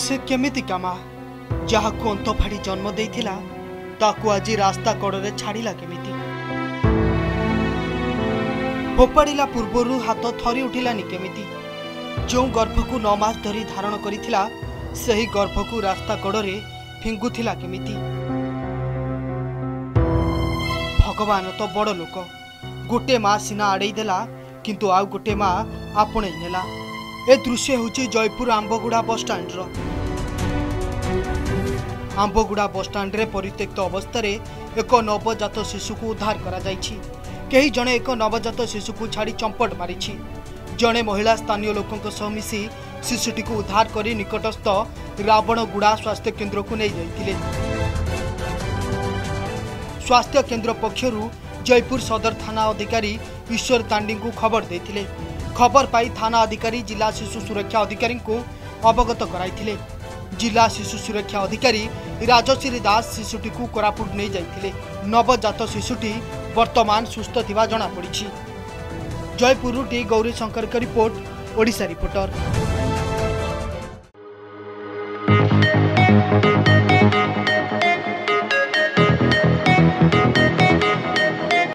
से केमितिका माँ जहाँ को अंत फाड़ी जन्म देइथिला ताकू आज रास्ता कड़े छाड़िला केमिति फोपाड़ा पूर्वर हाथ थरी उठिलानी केमिति जो गर्भ को 9 मास धरी धारण करिथिला सही गर्भ को रास्ता कड़े फिंगुथिला केमिति। भगवान तो बड़ लोक गोटे माँ सीना आड़े देला किंतु आउ गोटे माँ आपणे नेला। ए दृश्य होची जयपुर आंबगुड़ा बस स्टैंड रो। आंबगुड़ा बस स्टैंड रे परित्यक्त अवस्था रे एक नवजात शिशु को उद्धार करा जायछि। केही जणे एक नवजात शिशु को छाड़ी चंपट मारिछि। जणे महिला स्थानीय लोकंक सह मिसी शिशुटी को उद्धार करी निकटस्थ रावणगुड़ा स्वास्थ्य केन्द्र को नहीं जाइथिले। स्वास्थ्य केन्द्र पक्षरु जयपुर सदर थाना अधिकारी ईश्वर तांडी को खबर देथिले। खबर पाई थाना अधिकारी जिला शिशु सुरक्षा अधिकारी को अवगत कराइथिले। जिला शिशु सुरक्षा अधिकारी राजश्री दास शिशुटी को कोरापुट नहीं जाइथिले। नवजात शिशुटी वर्तमान सुस्थ थिबा जणा पड़िछि। जयपुर टी गौरी शंकर का रिपोर्ट, ओडिशा रिपोर्टर।